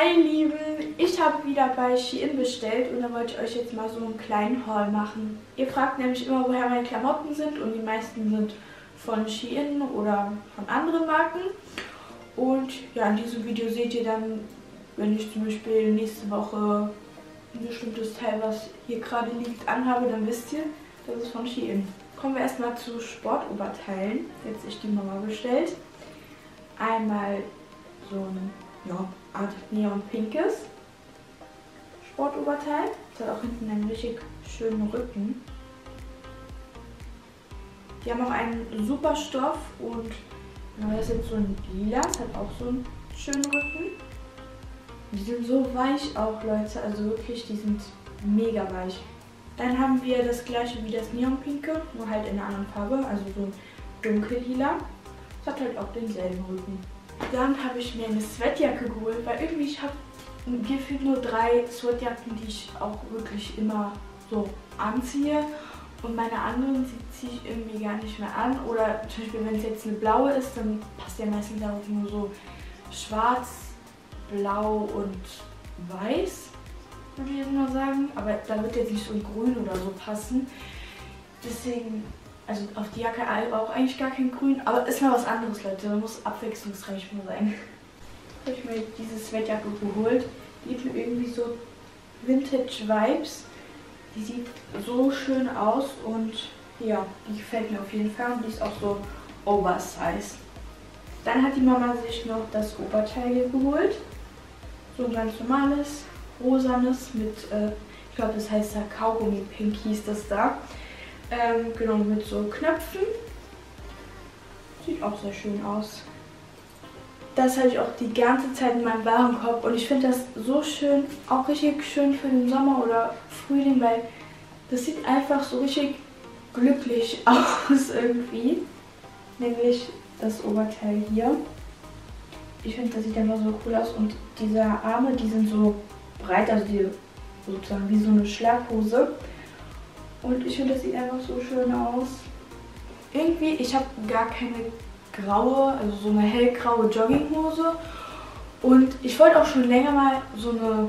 Hi Lieben, ich habe wieder bei Shein bestellt und da wollte ich euch jetzt mal so einen kleinen Haul machen. Ihr fragt nämlich immer, woher meine Klamotten sind und die meisten sind von Shein oder von anderen Marken. Und ja, in diesem Video seht ihr dann, wenn ich zum Beispiel nächste Woche ein bestimmtes Teil, was hier gerade liegt, anhabe, dann wisst ihr, das ist von Shein. Kommen wir erstmal zu Sportoberteilen. Jetzt ich die Mama bestellt. Einmal so ein Art neon-pinkes Sportoberteil. Das hat auch hinten einen richtig schönen Rücken. Die haben auch einen super Stoff und das ist jetzt so ein lila, das hat auch so einen schönen Rücken. Die sind so weich auch, Leute, also wirklich, die sind mega weich. Dann haben wir das gleiche wie das neon-pinke, nur halt in einer anderen Farbe, also so ein dunkel-lila. Das hat halt auch denselben Rücken. Dann habe ich mir eine Sweatjacke geholt, weil irgendwie ich habe gefühlt nur 3 Sweatjacken, die ich auch wirklich immer so anziehe. Und meine anderen ziehe ich irgendwie gar nicht mehr an. Oder zum Beispiel, wenn es jetzt eine blaue ist, dann passt ja meistens auch nur so schwarz, blau und weiß, würde ich jetzt mal sagen. Aber da wird jetzt nicht so ein grün oder so passen. Deswegen, also auf die Jacke auch eigentlich gar kein Grün, aber ist mal was anderes, Leute. Man muss abwechslungsreich mal sein. Habe ich mir diese Sweatjacke geholt. Die gibt mir irgendwie so Vintage-Vibes. Die sieht so schön aus und ja, die gefällt mir auf jeden Fall und die ist auch so oversize. Dann hat die Mama sich noch das Oberteil hier geholt. So ein ganz normales, rosanes mit, ich glaube das heißt da Kaugummi-Pink hieß das da. Genau, mit so Knöpfen. Sieht auch sehr schön aus. Das habe ich auch die ganze Zeit in meinem Warenkorb und ich finde das so schön, auch richtig schön für den Sommer oder Frühling, weil das sieht einfach so richtig glücklich aus irgendwie. Nämlich das Oberteil hier. Ich finde, das sieht einfach so cool aus und diese Arme, die sind so breit, also die sozusagen wie so eine Schlaghose. Und ich finde, das sieht einfach so schön aus. Irgendwie, ich habe gar keine graue, also so eine hellgraue Jogginghose. Und ich wollte auch schon länger mal so eine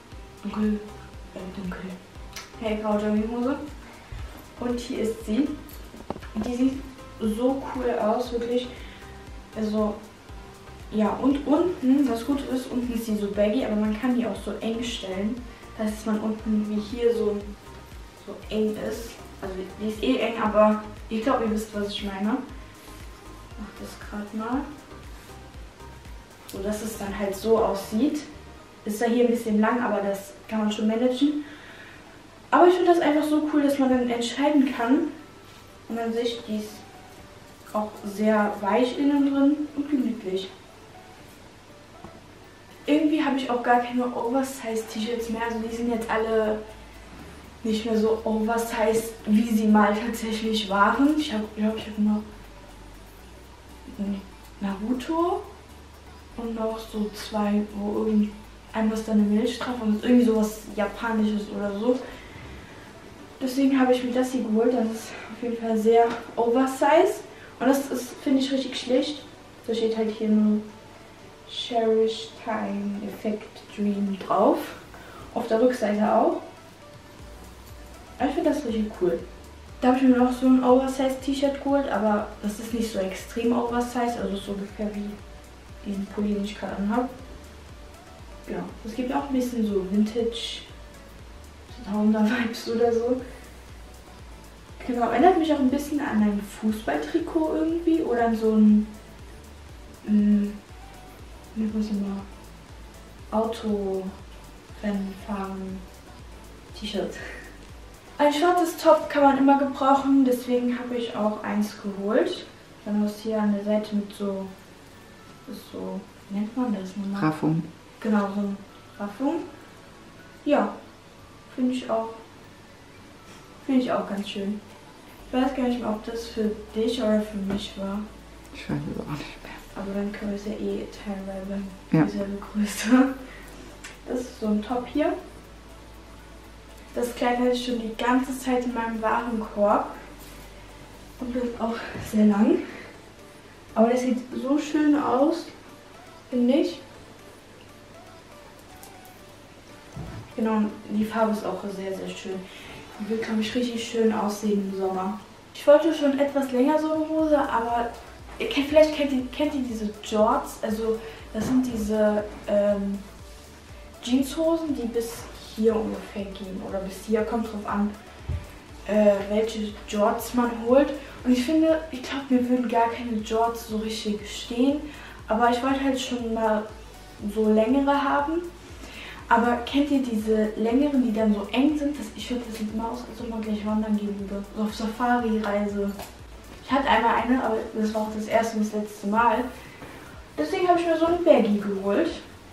hellgraue Jogginghose. Und hier ist sie. Die sieht so cool aus, wirklich. Also, ja, und unten, das Gute ist, unten ist sie so baggy, aber man kann die auch so eng stellen. Das heißt, dass man unten wie hier so eng ist. Also die ist eh eng, aber ich glaube, ihr wisst, was ich meine. Ich mach das gerade mal. So, dass es dann halt so aussieht. Ist ja hier ein bisschen lang, aber das kann man schon managen. Aber ich finde das einfach so cool, dass man dann entscheiden kann. Und an sich, die ist auch sehr weich innen drin und gemütlich. Irgendwie habe ich auch gar keine Oversize-T-Shirts mehr. Also die sind jetzt alle nicht mehr so oversized, wie sie mal tatsächlich waren. Ich glaube, ich habe noch Naruto und noch so 2, wo einmal ist da eine Milchstrafe und irgendwie sowas Japanisches oder so. Deswegen habe ich mir das hier geholt. Das ist auf jeden Fall sehr oversized. Und das ist, finde ich, richtig schlicht. Da steht halt hier nur Cherish Time Effect Dream drauf. Auf der Rückseite auch. Ich finde das richtig cool. Da habe ich mir noch so ein Oversize-T-Shirt geholt, aber das ist nicht so extrem Oversize, also so ungefähr wie diesen Pulli, den ich gerade anhabe. Genau, es gibt auch ein bisschen so Vintage, so 1000er-Vibes oder so. Genau, erinnert mich auch ein bisschen an ein Fußballtrikot irgendwie oder an so ein, Auto-Rennfahren-T-Shirt. Ein schwarzes Top kann man immer gebrauchen, deswegen habe ich auch eins geholt. Dann ist hier an der Seite mit so, wie nennt man das nochmal? Raffung. Genau, so eine Raffung. Ja, finde ich auch ganz schön. Ich weiß gar nicht mehr, ob das für dich oder für mich war. Ich weiß es auch nicht mehr. Aber dann können wir es ja eh teilen, weil wir dieselbe Größe. Das ist so ein Top hier. Das Kleid hatte ich schon die ganze Zeit in meinem Warenkorb. Und das ist auch sehr lang. Aber das sieht so schön aus, finde ich. Genau, und die Farbe ist auch sehr, sehr schön. Die wird, glaube ich, richtig schön aussehen im Sommer. Ich wollte schon etwas länger so eine Hose, aber vielleicht kennt ihr diese Jorts. Also das sind diese Jeanshosen, die bis hier ungefähr gehen. Oder bis hier, kommt drauf an, welche Jorts man holt. Und ich finde, ich glaube, mir würden gar keine Jorts so richtig stehen. Aber ich wollte halt schon mal so längere haben. Aber kennt ihr diese längeren, die dann so eng sind? Ich finde, das sieht immer aus, als ob man gleich wandern gehen würde. So auf Safari-Reise. Ich hatte einmal eine, aber das war auch das erste und das letzte Mal. Deswegen habe ich mir so eine Baggy geholt.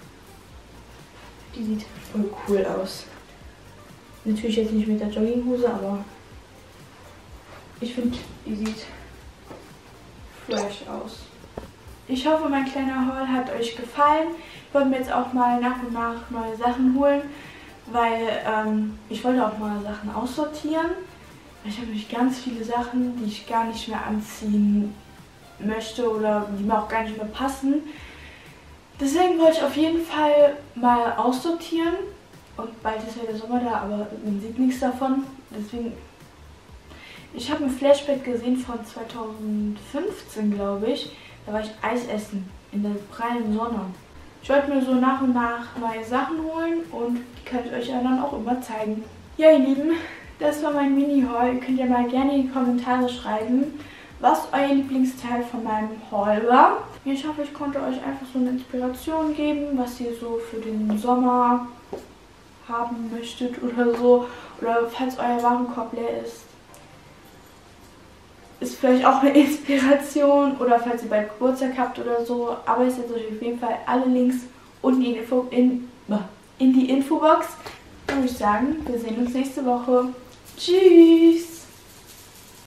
Die sieht voll cool aus. Natürlich jetzt nicht mit der Jogginghose, aber ich finde, die sieht fresh aus. Ich hoffe, mein kleiner Haul hat euch gefallen. Ich wollte mir jetzt auch mal nach und nach neue Sachen holen, weil ich wollte auch mal Sachen aussortieren. Ich habe nämlich ganz viele Sachen, die ich gar nicht mehr anziehen möchte oder die mir auch gar nicht mehr passen. Deswegen wollte ich auf jeden Fall mal aussortieren. Und bald ist ja der Sommer da, aber man sieht nichts davon. Deswegen, ich habe ein Flashback gesehen von 2015, glaube ich. Da war ich Eis essen in der prallen Sonne. Ich wollte mir so nach und nach neue Sachen holen und die kann ich euch ja dann auch immer zeigen. Ja, ihr Lieben, das war mein Mini-Haul. Ihr könnt ja mal gerne in die Kommentare schreiben, was euer Lieblingsteil von meinem Haul war. Ich hoffe, ich konnte euch einfach so eine Inspiration geben, was ihr so für den Sommer haben möchtet oder so. Oder falls euer Warenkorb leer ist vielleicht auch eine Inspiration. Oder falls ihr bald Geburtstag habt oder so. Aber ich setze euch auf jeden Fall alle Links unten in die Infobox. Dann würde ich sagen, wir sehen uns nächste Woche. Tschüss!